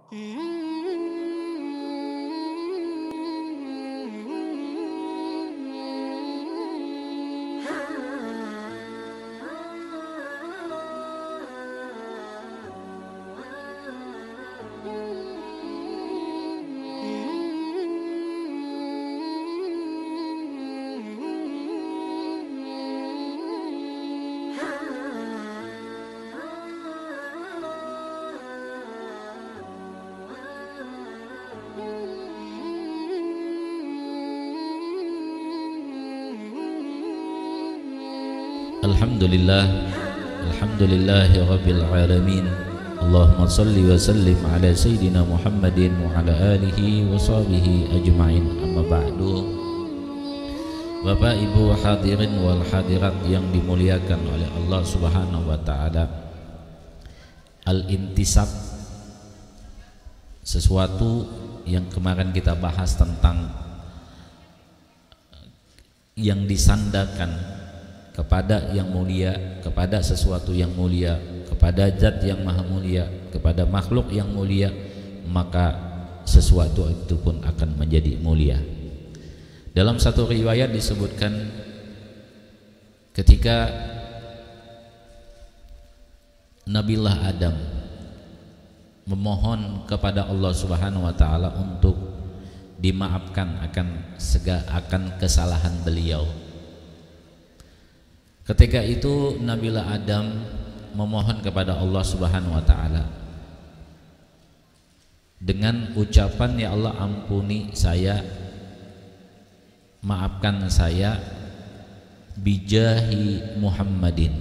Alhamdulillah, alhamdulillahi rabbil alamin. Allahumma salli wa sallim ala sayyidina Muhammadin wa ala alihi wa sahbihi ajma'in. Amma ba'du. Bapak Ibu hadirin wal hadirat yang dimuliakan oleh Allah Subhanahu wa taala. Al-intisab, sesuatu yang kemarin kita bahas tentang yang disandarkan kepada yang mulia, kepada sesuatu yang mulia, kepada zat yang maha mulia, kepada makhluk yang mulia, maka sesuatu itu pun akan menjadi mulia. Dalam satu riwayat disebutkan ketika Nabiullah Adam memohon kepada Allah Subhanahu wa taala untuk dimaafkan akan kesalahan beliau. Ketika itu Nabiullah Adam memohon kepada Allah Subhanahu wa taala dengan ucapan, ya Allah ampuni saya, maafkan saya bijahi Muhammadin.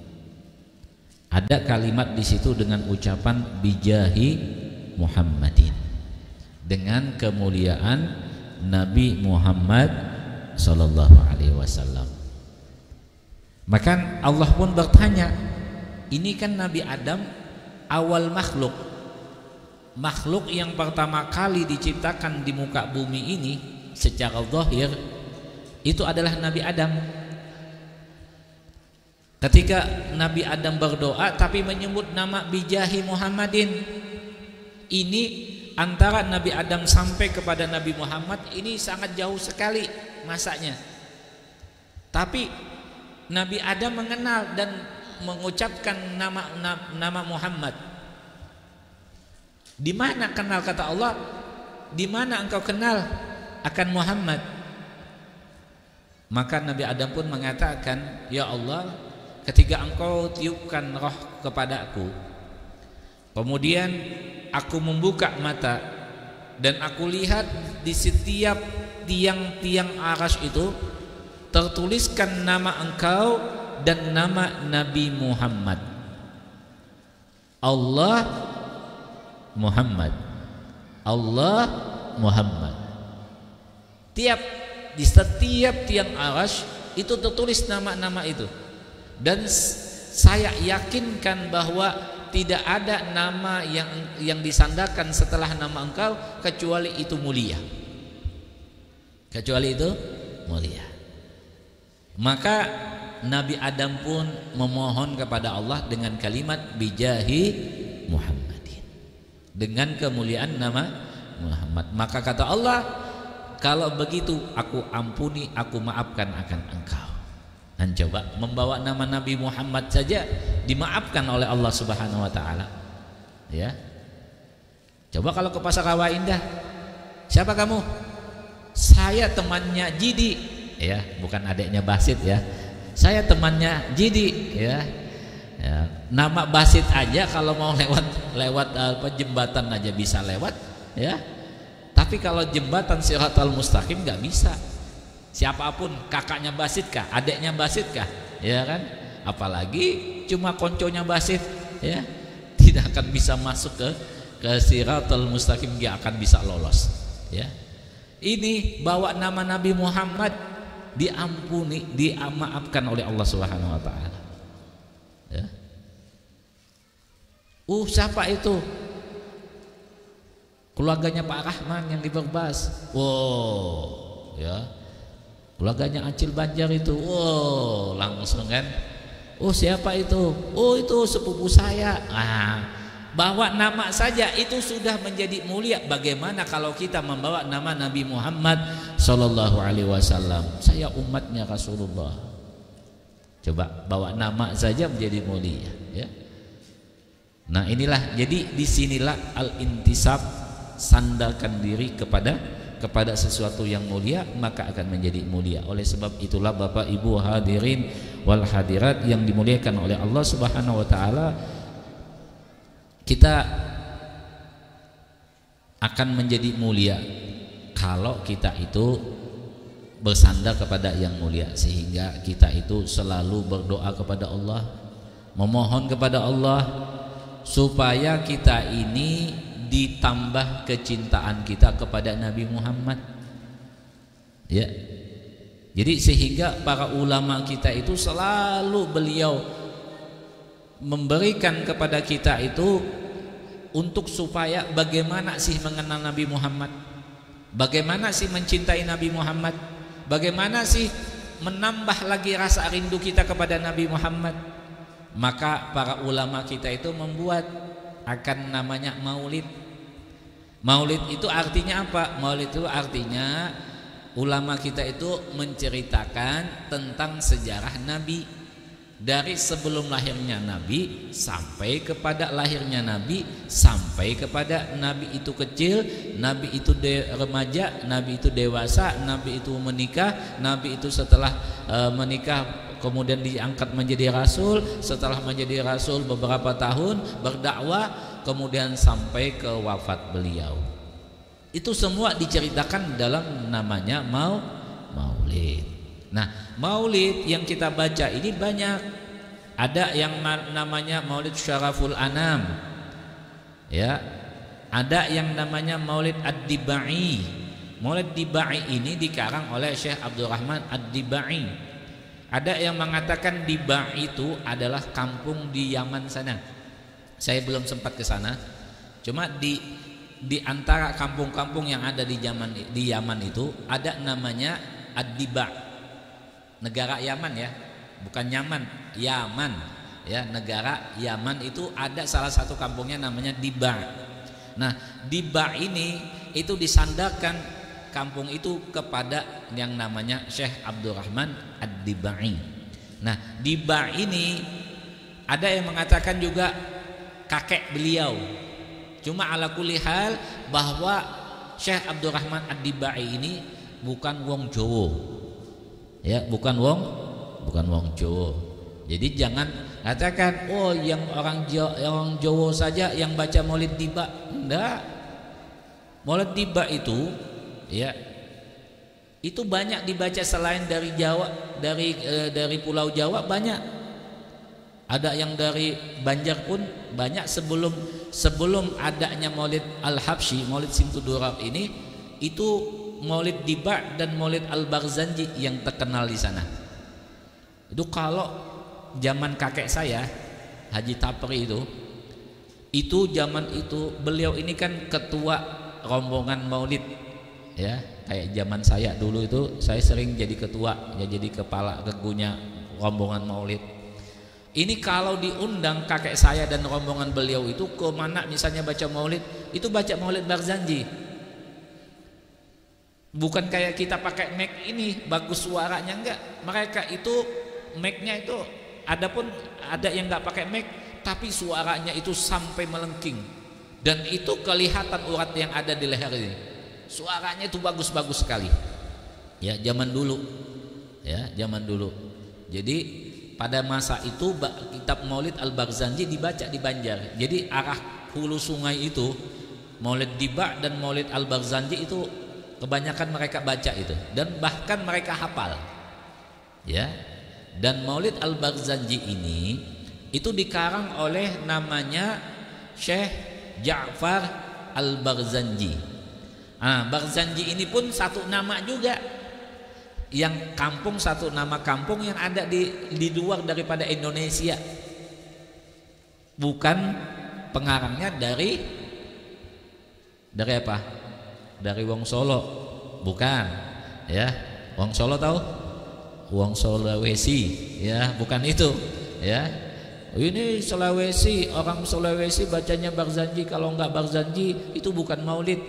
Ada kalimat di situ dengan ucapan bijahi Muhammadin, dengan kemuliaan Nabi Muhammad sallallahu alaihi wasallam. Maka Allah pun bertanya, ini kan Nabi Adam awal makhluk, makhluk yang pertama kali diciptakan di muka bumi ini secara zahir itu adalah Nabi Adam. Ketika Nabi Adam berdoa tapi menyebut nama bijahi Muhammadin, ini antara Nabi Adam sampai kepada Nabi Muhammad ini sangat jauh sekali masanya. Tapi Nabi Adam mengenal dan mengucapkan nama Muhammad. Di mana kenal, kata Allah, di mana engkau kenal akan Muhammad? Maka Nabi Adam pun mengatakan, ya Allah, ketika engkau tiupkan roh kepadaku, kemudian aku membuka mata dan aku lihat di setiap tiang-tiang arasy itu tertuliskan nama engkau dan nama Nabi Muhammad. Allah Muhammad, Allah Muhammad. Di setiap tiang arasy itu tertulis nama-nama itu. Dan saya yakinkan bahwa tidak ada nama yang disandarkan setelah nama engkau kecuali itu mulia. Kecuali itu mulia. Maka Nabi Adam pun memohon kepada Allah dengan kalimat bijahi Muhammadin, dengan kemuliaan nama Muhammad. Maka kata Allah, kalau begitu aku ampuni, aku maafkan akan engkau. Dan coba membawa nama Nabi Muhammad saja dimaafkan oleh Allah Subhanahu wa taala. Ya. Coba kalau ke Pasar Rawa Indah, siapa kamu? Saya temannya Jidi. Ya, bukan adiknya Basit ya. Saya temannya Jidi ya. Nama Basit aja kalau mau lewat jembatan aja bisa lewat ya. Tapi kalau jembatan Shiratal Mustaqim nggak bisa. Siapapun, kakaknya Basit kah, adiknya Basit kah, ya kan? Apalagi cuma konconya Basit ya. Tidak akan bisa masuk ke Shiratal Mustaqim, nggak akan bisa lolos ya. Ini bawa nama Nabi Muhammad diampuni, dimaafkan oleh Allah Subhanahu wa taala. Ya. Siapa itu? Keluarganya Pak Rahman yang di Berbas. Wow, ya. Keluarganya Acil Banjar itu. Wow, langsung kan. Siapa itu? Itu sepupu saya. Bahwa nama saja itu sudah menjadi mulia. Bagaimana kalau kita membawa nama Nabi Muhammad sallallahu alaihi wasallam? Saya umatnya Rasulullah. Coba bawa nama saja menjadi mulia, ya. Nah, inilah, jadi disinilah al-intisab, sandarkan diri kepada sesuatu yang mulia, maka akan menjadi mulia. Oleh sebab itulah Bapak Ibu hadirin wal hadirat yang dimuliakan oleh Allah Subhanahu wa taala, kita akan menjadi mulia kalau kita itu bersandar kepada yang mulia, sehingga kita itu selalu berdoa kepada Allah, memohon kepada Allah supaya kita ini ditambah kecintaan kita kepada Nabi Muhammad, ya. Jadi sehingga para ulama kita itu selalu beliau memberikan kepada kita itu untuk supaya bagaimana sih mengenal Nabi Muhammad, bagaimana sih mencintai Nabi Muhammad, bagaimana sih menambah lagi rasa rindu kita kepada Nabi Muhammad. Maka para ulama kita itu membuat akan namanya maulid. Maulid itu artinya apa? Maulid itu artinya ulama kita itu menceritakan tentang sejarah Nabi, dari sebelum lahirnya Nabi sampai kepada lahirnya Nabi, sampai kepada Nabi itu kecil, Nabi itu remaja, Nabi itu dewasa, Nabi itu menikah, Nabi itu setelah menikah kemudian diangkat menjadi rasul, setelah menjadi rasul beberapa tahun berdakwah, kemudian sampai ke wafat beliau. Itu semua diceritakan dalam namanya maulid. Nah, maulid yang kita baca ini banyak. Ada yang namanya Maulid Syaraful Anam, ya. Ada yang namanya Maulid Ad-Dibai. Maulid Dibai ini dikarang oleh Syekh Abdurrahman Ad-Dibai. Ada yang mengatakan Dibai itu adalah kampung di Yaman sana. Saya belum sempat ke sana. Cuma di antara kampung-kampung yang ada di Yaman itu ada namanya Ad-Diba. Negara Yaman, ya, bukan Yaman, Yaman, ya, negara Yaman itu ada salah satu kampungnya namanya Diba. Nah, Diba ini itu disandarkan kampung itu kepada yang namanya Syekh Abdurrahman Ad-Dibai. Nah, Diba ini ada yang mengatakan juga kakek beliau. Cuma ala kulli hal bahwa Syekh Abdurrahman Ad-Dibai ini bukan wong Jowo. Ya, bukan wong Jawa. Jadi jangan katakan oh yang orang Jawa saja yang baca Maulid Diba. Enggak. Maulid Diba itu, ya, itu banyak dibaca selain dari Jawa, dari Pulau Jawa banyak. Ada yang dari Banjar pun banyak. Sebelum adanya Maulid Al-Habsyi, Maulid Simtudurab ini, itu Maulid Diba dan Maulid Al-Barzanji yang terkenal di sana. Itu kalau zaman kakek saya Haji Tapri itu zaman itu beliau ini kan ketua rombongan Maulid, ya, kayak zaman saya dulu itu saya sering jadi ketua, ya, jadi kepala kegunya rombongan Maulid. Ini kalau diundang kakek saya dan rombongan beliau itu ke mana misalnya baca Maulid, itu baca Maulid Barzanji. Bukan kayak kita pakai mic ini bagus suaranya, enggak. Mereka itu mic-nya itu ada yang enggak pakai mic tapi suaranya itu sampai melengking, dan itu kelihatan urat yang ada di leher ini. Suaranya itu bagus-bagus sekali. Ya, zaman dulu. Ya, zaman dulu. Jadi pada masa itu kitab Maulid Al-Barzanji dibaca di Banjar. Jadi arah hulu sungai itu Maulid Diba dan Maulid Al-Barzanji itu kebanyakan mereka baca itu, dan bahkan mereka hafal, ya. Dan Maulid Al-Barzanji ini itu dikarang oleh namanya Syekh Ja'far Al-Barzanji. Barzanji ini pun satu nama juga, yang kampung, satu nama kampung yang ada di luar daripada Indonesia. Bukan pengarangnya dari apa? Dari wong Solo, bukan, ya. Wong Solo tahu? Wong Sulawesi, ya, bukan itu, ya. Ini Sulawesi, orang Sulawesi bacanya Barzanji, kalau enggak Barzanji itu bukan maulid.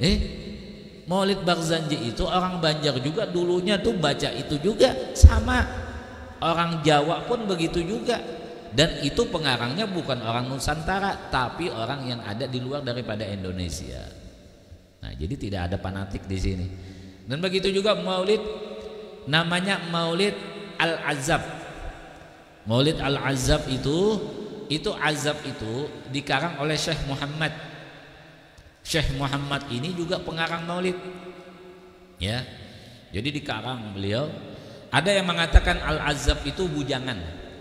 Maulid Barzanji itu orang Banjar juga dulunya tuh baca itu juga sama. Orang Jawa pun begitu juga. Dan itu pengarangnya bukan orang Nusantara, tapi orang yang ada di luar daripada Indonesia. Nah, jadi tidak ada fanatik di sini. Dan begitu juga maulid, namanya Maulid Al-Azab. Maulid Al-Azab itu azab itu dikarang oleh Syekh Muhammad. Syekh Muhammad ini juga pengarang maulid. Ya. Jadi dikarang beliau. Ada yang mengatakan Al-Azab itu bujangan.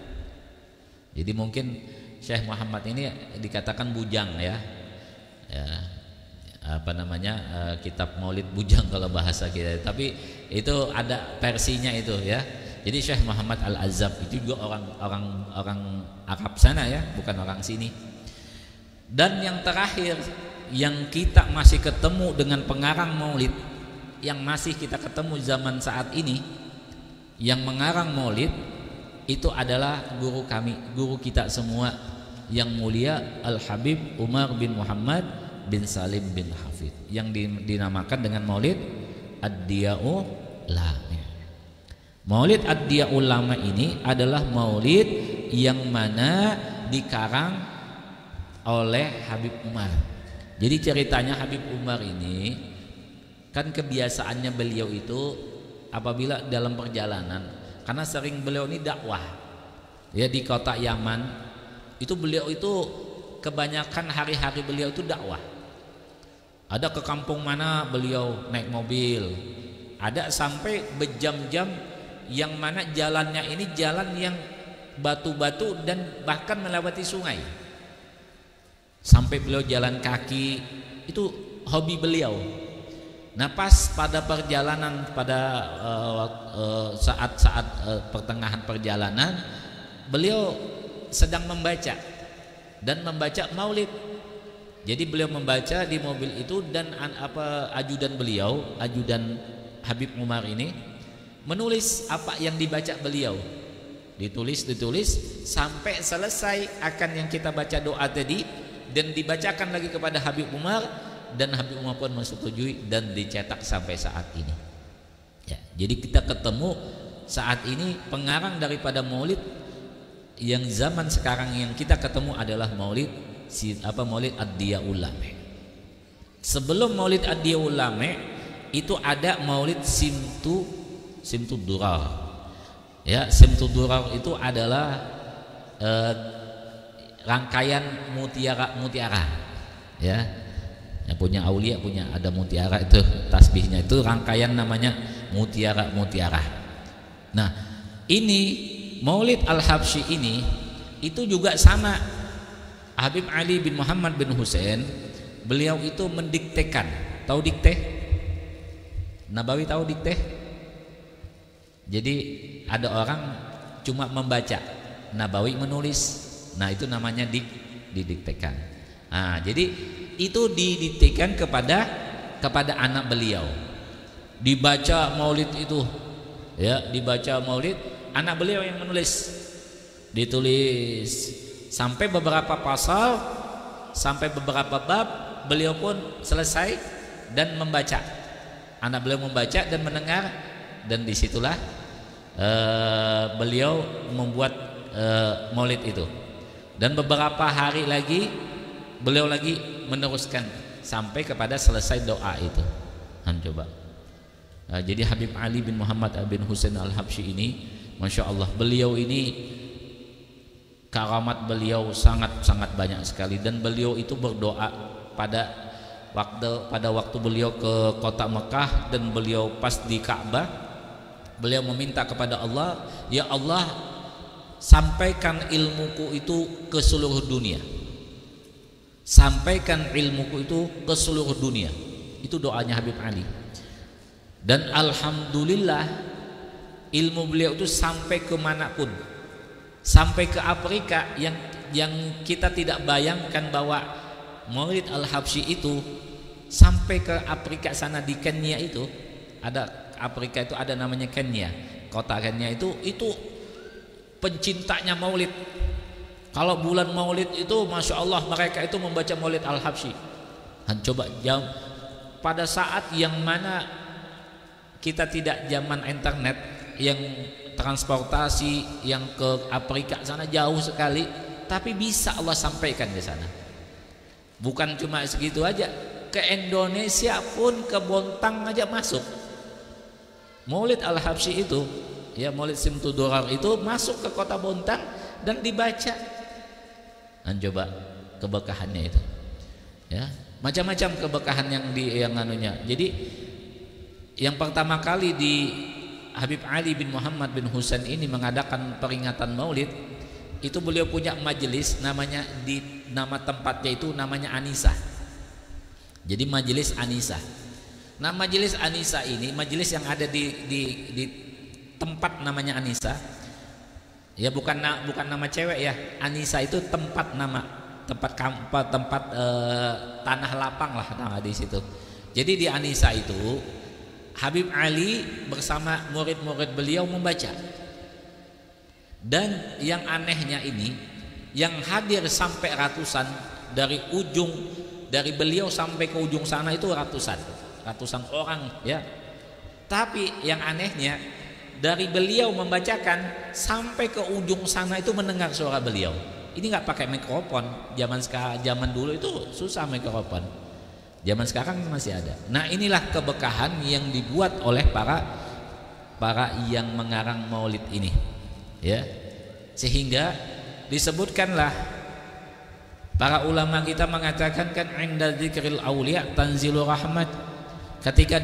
Jadi mungkin Syekh Muhammad ini dikatakan bujang ya. Ya. Apa namanya? Kitab maulid bujang kalau bahasa kita. Tapi itu ada versinya itu ya. Jadi Syekh Muhammad Al-Azab itu juga orang Arab sana ya, bukan orang sini. Dan yang terakhir yang kita masih ketemu dengan pengarang maulid, yang masih kita ketemu zaman saat ini, yang mengarang maulid itu adalah guru kami, guru kita semua yang mulia Al-Habib Umar bin Muhammad bin Salim bin Hafid, yang dinamakan dengan maulid Ad-Diya'ul Lami. Maulid Ad-Diya'ul Lama ini adalah maulid yang mana dikarang oleh Habib Umar. Jadi ceritanya Habib Umar ini kan kebiasaannya beliau itu apabila dalam perjalanan, karena sering beliau ini dakwah ya di kota Yaman, itu beliau itu kebanyakan hari-hari beliau itu dakwah. Ada ke kampung mana beliau naik mobil, ada sampai berjam-jam yang mana jalannya ini jalan yang batu-batu dan bahkan melewati sungai. Sampai beliau jalan kaki, itu hobi beliau. Nah, pas pada perjalanan, pada saat-saat pertengahan perjalanan, beliau sedang membaca dan membaca maulid. Jadi beliau membaca di mobil itu, dan ajudan beliau, ajudan Habib Umar ini menulis apa yang dibaca beliau. Ditulis sampai selesai akan yang kita baca doa tadi, dan dibacakan lagi kepada Habib Umar, dan Habib Umar pun menyetujui dan dicetak sampai saat ini. Ya, jadi kita ketemu saat ini pengarang daripada maulid yang zaman sekarang yang kita ketemu adalah maulid Maulid Ad-Diya'ul Lami. Sebelum Maulid Ad-Diya'ul Lami itu ada Maulid Simtud Durar. Ya, Simtud Durar itu adalah rangkaian mutiara. Ya. Yang punya aulia punya ada mutiara itu tasbihnya, itu rangkaian namanya mutiara. Nah, ini Maulid Al-Habsyi ini itu juga sama. Habib Ali bin Muhammad bin Husain, beliau itu mendiktekan. Tahu dikte? Nabawi tahu dikte? Jadi ada orang cuma membaca, Nabawi menulis. Nah, itu namanya didiktekan. Nah, jadi itu didiktekan kepada anak beliau. Dibaca maulid itu, ya, dibaca maulid, anak beliau yang menulis. Ditulis sampai beberapa pasal, sampai beberapa bab, beliau pun selesai dan membaca. Anak beliau membaca dan mendengar, dan disitulah beliau membuat maulid itu. Dan beberapa hari lagi beliau lagi meneruskan sampai kepada selesai doa itu. Coba. Jadi Habib Ali bin Muhammad bin Husain Al-Habsyi ini, Masya Allah, beliau ini karamat beliau sangat banyak sekali, dan beliau itu berdoa pada waktu beliau ke kota Mekah, dan beliau pas di Ka'bah, beliau meminta kepada Allah, ya Allah, sampaikan ilmuku itu ke seluruh dunia. Sampaikan ilmuku itu ke seluruh dunia. Itu doanya Habib Ali. Dan alhamdulillah ilmu beliau itu sampai kemanapun, sampai ke Afrika yang kita tidak bayangkan bahwa Maulid Al-Habsyi itu sampai ke Afrika sana. Di Kenya itu ada, Afrika itu ada namanya Kenya, kota Kenya itu pencintanya Maulid. Kalau bulan Maulid itu Masya Allah mereka itu membaca Maulid Al-Habsyi. Coba jam pada saat yang mana kita tidak zaman internet, yang transportasi yang ke Afrika sana jauh sekali, tapi bisa Allah sampaikan ke sana. Bukan cuma segitu aja, ke Indonesia pun ke Bontang aja masuk. Maulid Al-Habsyi itu, ya Maulid Simtudurar itu masuk ke kota Bontang dan dibaca. Dan coba keberkahannya itu, ya macam-macam keberkahan yang anunya. Jadi yang pertama kali di Habib Ali bin Muhammad bin Husain ini mengadakan peringatan Maulid, itu beliau punya majelis namanya, di nama tempatnya itu namanya Anisa. Jadi majelis Anisa. Nah majelis Anisa ini majelis yang ada di tempat namanya Anisa. Ya bukan nama cewek ya. Anisa itu tempat nama, tempat tanah lapang lah nama di situ. Jadi di Anisa itu Habib Ali bersama murid-murid beliau membaca. Dan yang anehnya ini, yang hadir sampai ratusan, dari beliau sampai ke ujung sana itu ratusan orang ya. Tapi yang anehnya, dari beliau membacakan sampai ke ujung sana itu mendengar suara beliau. Ini nggak pakai mikrofon. Zaman dulu itu susah mikrofon. Zaman sekarang masih ada. Nah inilah keberkahan yang dibuat oleh para yang mengarang Maulid ini, ya. Sehingga disebutkanlah para ulama kita mengatakan kan inda dzikril auliya tanzilur rahmat. Ketika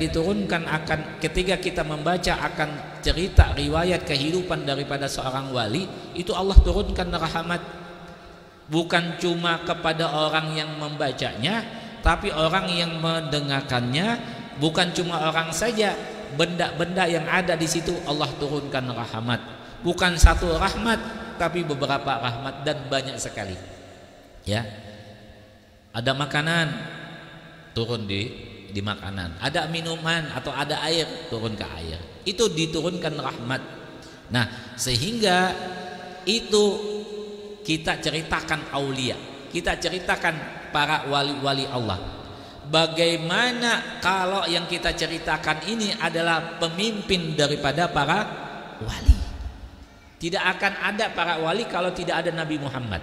kita membaca akan cerita riwayat kehidupan daripada seorang wali, itu Allah turunkan rahmat. Bukan cuma kepada orang yang membacanya, tapi orang yang mendengarkannya. Bukan cuma orang saja, benda-benda yang ada di situ Allah turunkan rahmat. Bukan satu rahmat, tapi beberapa rahmat dan banyak sekali. Ya, ada makanan turun di makanan, ada minuman atau ada air turun ke air, itu diturunkan rahmat. Nah sehingga itu kita ceritakan aulia, kita ceritakan para wali-wali Allah. Bagaimana kalau yang kita ceritakan ini adalah pemimpin daripada para wali? Tidak akan ada para wali kalau tidak ada Nabi Muhammad.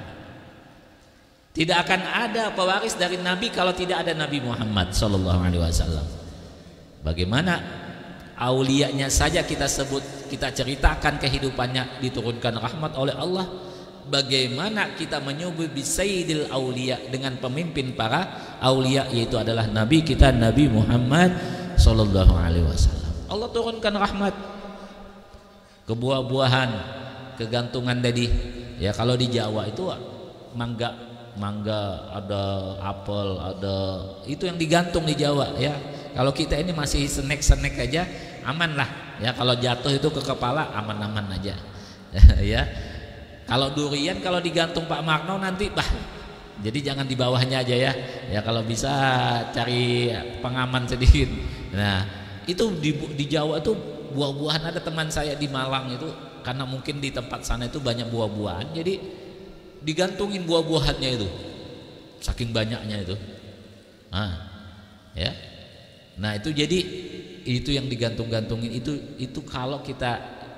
Tidak akan ada pewaris dari Nabi kalau tidak ada Nabi Muhammad Sallallahu Alaihi Wasallam. Bagaimana aulianya saja kita sebut, kita ceritakan kehidupannya, diturunkan rahmat oleh Allah. Bagaimana kita menyebut bisayyidil aulia, dengan pemimpin para aulia, yaitu adalah Nabi kita Nabi Muhammad Sallallahu Alaihi Wasallam. Allah turunkan rahmat ke buah-buahan, kegantungan tadi. Ya kalau di Jawa itu mangga, ada apel, ada itu yang digantung di Jawa ya. Kalau kita ini masih snack aja aman lah ya, kalau jatuh itu ke kepala aman-aman aja ya. Kalau durian kalau digantung Pak Marno nanti jadi jangan di bawahnya aja ya. Ya kalau bisa cari pengaman sedikit. Nah itu di Jawa itu buah-buahan, ada teman saya di Malang itu, karena mungkin di tempat sana itu banyak buah-buahan, jadi digantungin buah-buahannya itu, saking banyaknya itu. Ya. Nah itu jadi itu yang digantung-gantungin itu kalau kita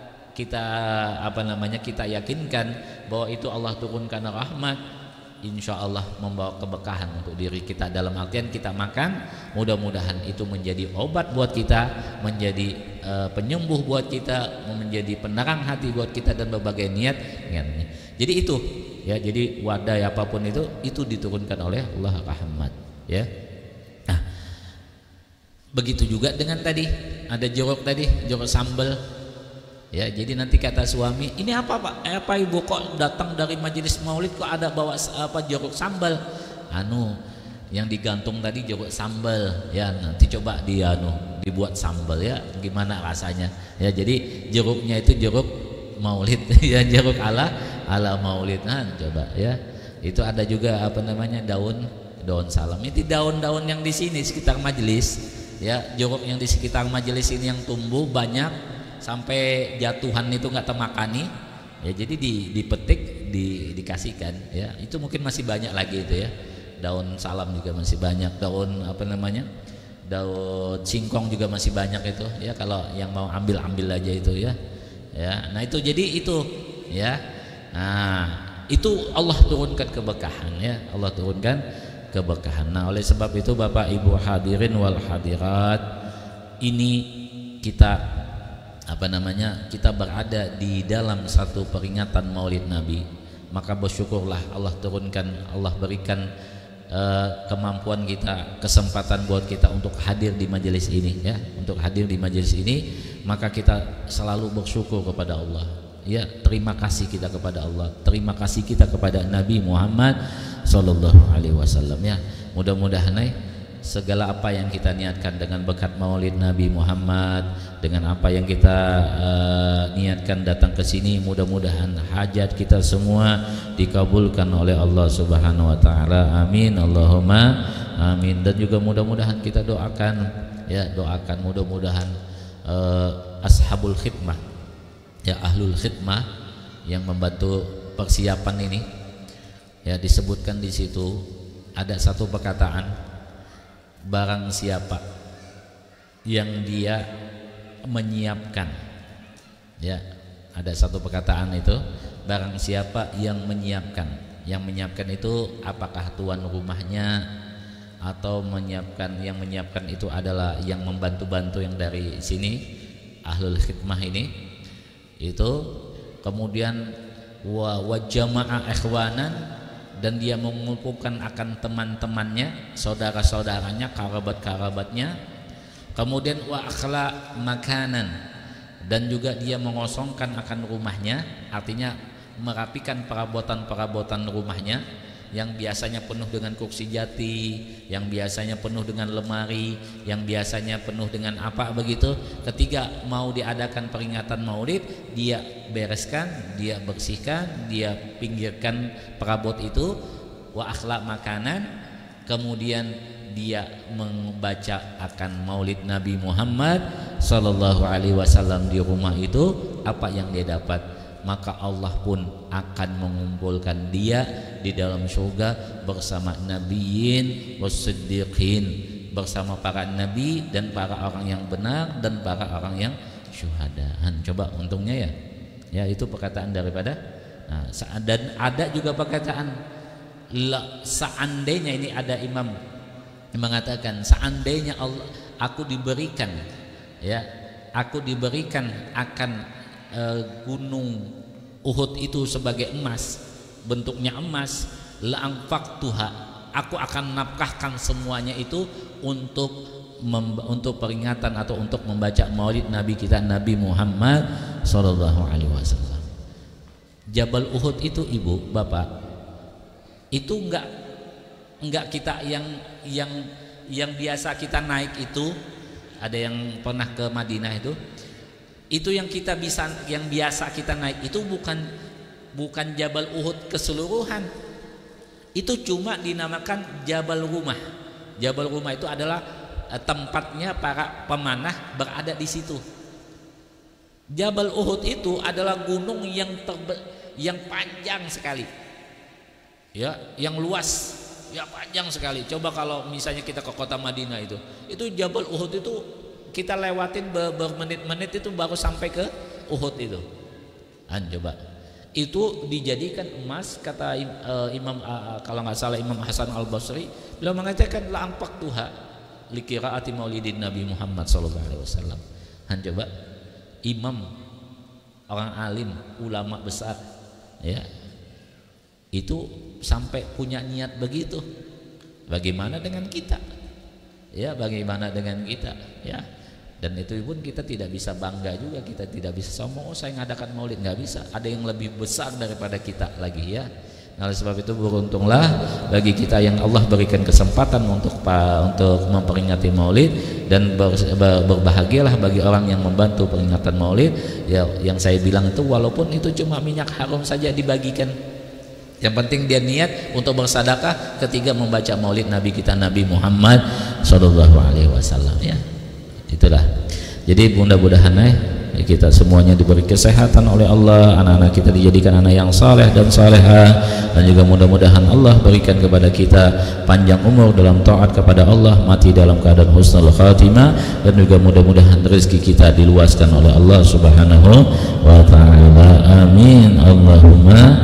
kita yakinkan bahwa itu Allah turunkan rahmat, insya Allah membawa keberkahan untuk diri kita. Dalam artian kita makan, mudah-mudahan itu menjadi obat buat kita, menjadi penyembuh buat kita, menjadi penerang hati buat kita dan berbagai niatnya. Jadi itu ya, jadi wadah apapun itu diturunkan oleh Allah rahmat ya. Nah begitu juga dengan tadi ada jeruk sambal ya. Jadi nanti kata suami, ini apa Pak, apa ibu kok datang dari majelis maulid kok ada bawa jeruk sambal? Yang digantung tadi jeruk sambal ya, nanti coba dibuat sambal ya, gimana rasanya ya. Jadi jeruknya itu jeruk maulid ya, jeruk ala maulid. Coba ya, itu ada juga daun salam. Ini daun-daun yang di sini sekitar majelis ya, jeruk yang di sekitar majelis ini yang tumbuh banyak sampai jatuhan itu nggak termakani ya. Jadi dipetik, dikasihkan ya. Itu mungkin masih banyak lagi itu ya. Daun salam juga masih banyak, daun apa namanya? Daun singkong juga masih banyak itu ya, kalau yang mau ambil aja itu ya. Ya, nah itu jadi itu ya. Nah, itu Allah turunkan keberkahan ya. Allah turunkan keberkahan. Nah, oleh sebab itu Bapak Ibu hadirin wal hadirat, ini kita apa namanya, kita berada di dalam satu peringatan Maulid Nabi, maka bersyukurlah Allah turunkan, Allah berikan kemampuan kita, kesempatan buat kita untuk hadir di majelis ini ya, untuk hadir di majelis ini, maka kita selalu bersyukur kepada Allah ya. Terima kasih kita kepada Allah, terima kasih kita kepada Nabi Muhammad sallallahu alaihi wasallam ya. Mudah-mudahan segala apa yang kita niatkan dengan berkat Maulid Nabi Muhammad, dengan apa yang kita niatkan datang ke sini, mudah-mudahan hajat kita semua dikabulkan oleh Allah Subhanahu wa taala. Amin Allahumma amin. Dan juga mudah-mudahan kita doakan ya, doakan mudah-mudahan ashabul khidmah ya, ahlul khidmah yang membantu persiapan ini ya. Disebutkan di situ ada satu perkataan, barang siapa yang dia menyiapkan ya, ada satu perkataan itu, barang siapa yang menyiapkan. Yang menyiapkan itu apakah tuan rumahnya atau menyiapkan, yang menyiapkan itu adalah yang membantu-bantu yang dari sini ahlul khidmah ini itu. Kemudian wa jama'a ikhwanan, dan dia mengumpulkan akan teman-temannya, saudara-saudaranya, kerabat-kerabatnya. Kemudian wa akhla makanan, dan juga dia mengosongkan akan rumahnya, artinya merapikan perabotan-perabotan rumahnya yang biasanya penuh dengan kursi jati, yang biasanya penuh dengan lemari, yang biasanya penuh dengan apa begitu. Ketika mau diadakan peringatan Maulid, dia bereskan, dia bersihkan, dia pinggirkan perabot itu, wa akhlak makanan. Kemudian dia membaca akan Maulid Nabi Muhammad sallallahu alaihi wasallam di rumah itu. Apa yang dia dapat? Maka Allah pun akan mengumpulkan dia di dalam surga bersama nabiyin wassiddiqin, bersama para nabi dan para orang yang benar dan para orang yang syuhadaan. Coba untungnya ya. Ya, itu perkataan daripada dan ada juga perkataan seandainya, ini ada imam yang mengatakan, seandainya aku diberikan ya, aku diberikan akan gunung Uhud itu sebagai emas, bentuknya emas, la'anfaqtuha, aku akan nafkahkan semuanya itu untuk peringatan atau untuk membaca Maulid Nabi kita Nabi Muhammad sallallahu alaihi wasallam. Jabal Uhud itu ibu bapak, itu enggak kita yang biasa kita naik itu. Ada yang pernah ke Madinah itu yang kita bisa, yang biasa kita naik itu bukan Jabal Uhud keseluruhan. Itu cuma dinamakan Jabal Rumah. Jabal Rumah itu adalah tempatnya para pemanah berada di situ. Jabal Uhud itu adalah gunung yang panjang sekali. Ya, yang luas, ya panjang sekali. Coba kalau misalnya kita ke kota Madinah itu Jabal Uhud itu kita lewatin bermenit-menit itu baru sampai ke Uhud itu. Coba. Itu dijadikan emas, kata Imam kalau nggak salah Imam Hasan Al-Basri, beliau mengatakan la anfaqtuha li qiraati maulidin Nabi Muhammad sallallahu alaihi wasallam. Coba imam, orang alim, ulama besar ya. Itu sampai punya niat begitu. Bagaimana dengan kita? Ya, bagaimana dengan kita? Ya. Dan itu pun kita tidak bisa bangga juga, kita tidak bisa sombong, saya ngadakan maulid, nggak bisa. Ada yang lebih besar daripada kita lagi ya. Nah, oleh sebab itu beruntunglah bagi kita yang Allah berikan kesempatan untuk memperingati maulid, dan berbahagialah bagi orang yang membantu peringatan maulid ya. Yang saya bilang itu walaupun itu cuma minyak harum saja dibagikan, yang penting dia niat untuk bersedekah ketika membaca maulid Nabi kita Nabi Muhammad sallallahu alaihi wasallam ya. Itulah. Jadi mudah-mudahan kita semuanya diberi kesehatan oleh Allah, anak-anak kita dijadikan anak yang saleh dan salehah, dan juga mudah-mudahan Allah berikan kepada kita panjang umur dalam taat kepada Allah, mati dalam keadaan husnul khatimah, dan juga mudah-mudahan rezeki kita diluaskan oleh Allah Subhanahu wa taala. Amin Allahumma